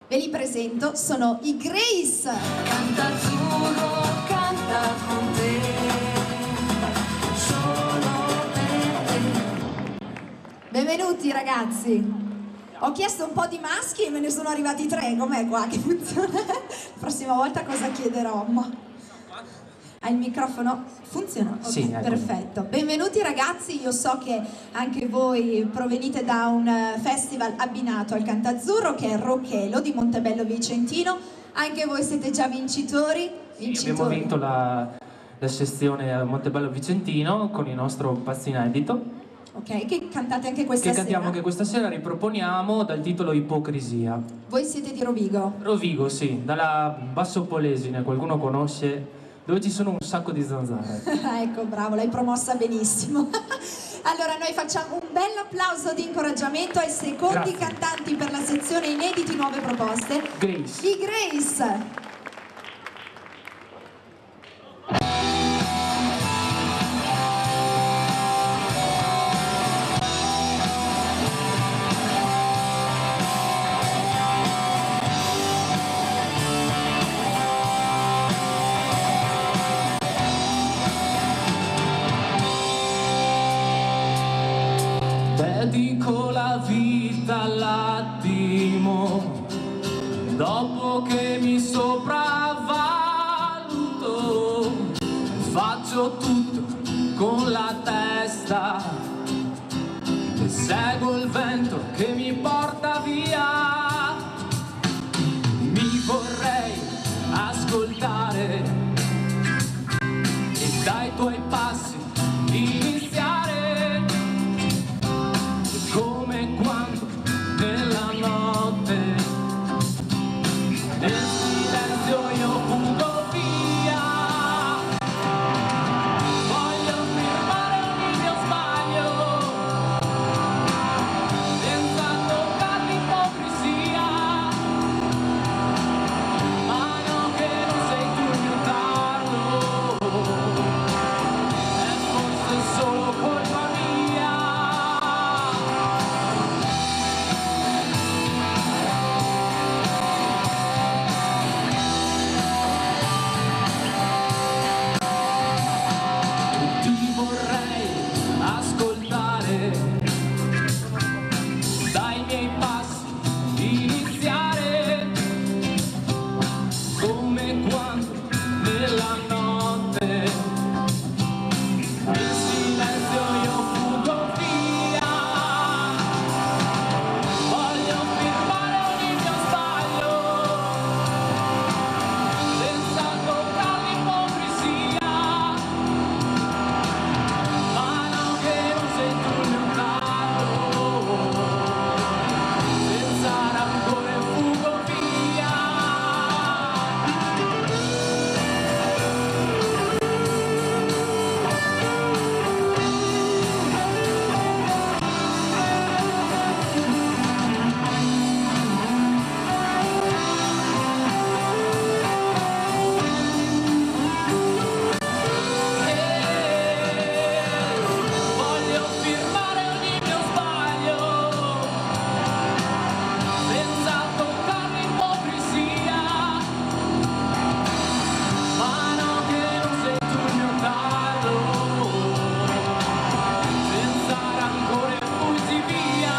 Ve li presento, sono i Grace. Canta azzurro, canta con te, solo per te. Benvenuti ragazzi. Ho chiesto un po' di maschi e me ne sono arrivati 3, com'è qua che funziona? La prossima volta cosa chiederò? Hai il microfono? Funziona? Okay, sì, ecco. Perfetto. Benvenuti ragazzi, io so che anche voi provenite da un festival abbinato al Cantazzurro che è Rochelo di Montebello Vicentino. Anche voi siete già vincitori? Sì, abbiamo vinto la sezione a Montebello Vicentino con il nostro pezzo inedito. Ok, che cantate anche questa sera? Che cantiamo anche questa sera, riproponiamo dal titolo Ipocrisia. Voi siete di Rovigo? Rovigo, sì, dalla Basso Polesine, qualcuno conosce, dove ci sono un sacco di zanzare. Ecco, bravo, l'hai promossa benissimo. Allora noi facciamo un bel applauso di incoraggiamento ai secondi cantanti per la sezione Inediti Nuove Proposte. Grace. I Grace. Dedico la vita all'attimo, dopo che mi sopravvaluto, faccio tutto con la testa e seguo il vento che mi porta via. Mi vorrei ascoltare e dai tuoi passi iniziare. Come quando nella notte nel silenzio io fugo via. Voglio fermare ogni mio sbaglio senza toccare l'ipocrisia. Ma no, che non sei tu il mio tarlo, è forse solo colpa mia. Ti vorrei ascoltare, dai miei passi iniziare, come quando nella notte in silenzio io fugo via. Voglio firmare ogni mio sbaglio senza toccare l'ipocrisia. Ma no, che non sei tu il mio tarlo, senza rancore fugo via. Voglio firmare ogni mio sbaglio senza toccare l'ipocrisia. Ma no, che non sei tu il mio tarlo, senza rancore fuggi via.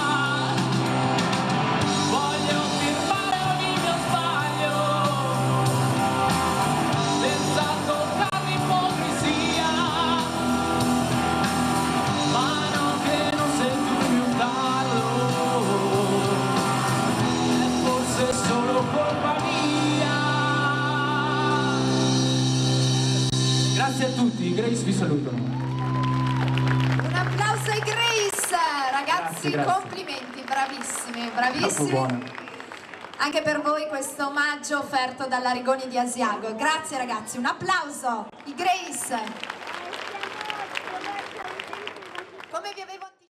Voglio firmare ogni mio sbaglio senza toccare l'ipocrisia. Ma no, che non sei tu il mio tarlo, è forse solo colpa mia. Grazie a tutti, Grace vi salutano. Un applauso ai Grace, ragazzi, Grazie. complimenti, bravissimi, Troppo bravissimi. buona. Anche per voi questo omaggio offerto dalla Rigoni di Asiago. Grazie ragazzi, un applauso, i Grace. Come vi avevo